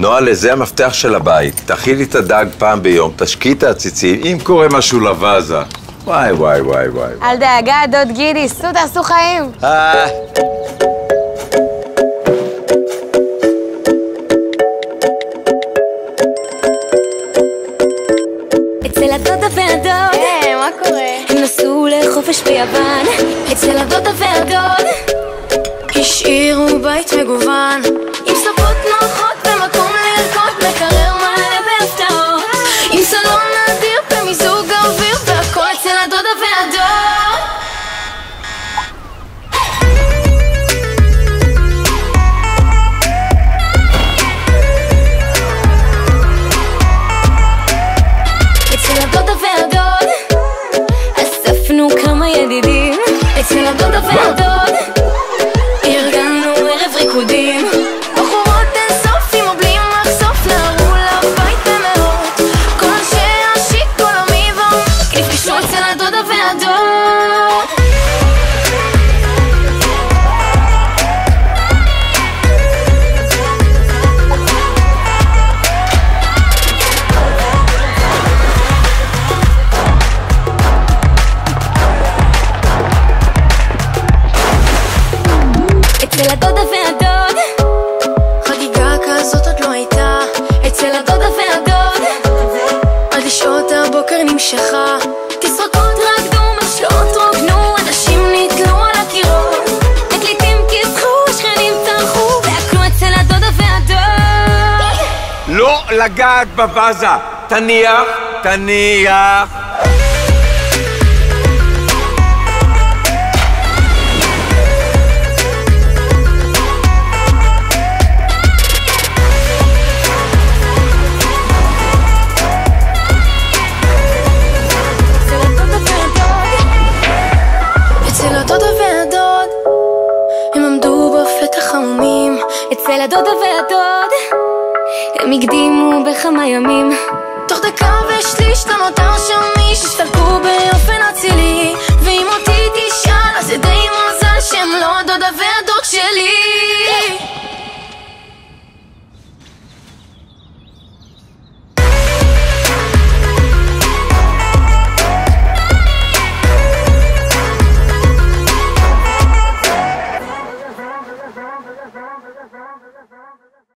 נועה, לזה המפתח של הבית. תאכילי את הדג פעם ביום, תשקיעי את העציצים, אם קורה משהו לוואזה. וואי, וואי, וואי, וואי. אל דאגה, דוד גידי, סעו תעשו חיים. אצל הדודה והדוד, מה קורה? הם נסעו לחופש ביוון. אצל הדודה והדוד, השאירו בית מגוון, עם ספות נוחות ומקום לרקוד, מקרר מלא בהפתעות, עם סלון נדיר במיזוג האוויר, והכל אצל הדודה והדוד. אצל הדודה והדוד, אספנו כמה ידידים. אצל הדודה והדוד, ארגנו ערב ריקודים. בחורות אין סוף עם או בלי מחשוף, נערו לבית במאות. כל אנשי השיק, כל המיבו, נפגשו אצל הדודה והדוד. אצל הדודה והדוד, חגיגה כזאת עוד לא הייתה. אצל הדודה והדוד, עד לשעות הבוקר נמשכה. תסרוקות רקדו, משקאות רוקנו, אנשים נתלו על הקירות, תקליטים כיסחו, השכנים צרחו, והכל אצל הדודה והדוד. לא לגעת בוואזה, תניח, תניח. אצל הדודה והדוד, הם עמדו בפתח עמומים. אצל הדודה והדוד, הם הקדימו בכמה ימים. תוך דקה ושליש לא נותר שם מי שהסתלקו באופן עצירי.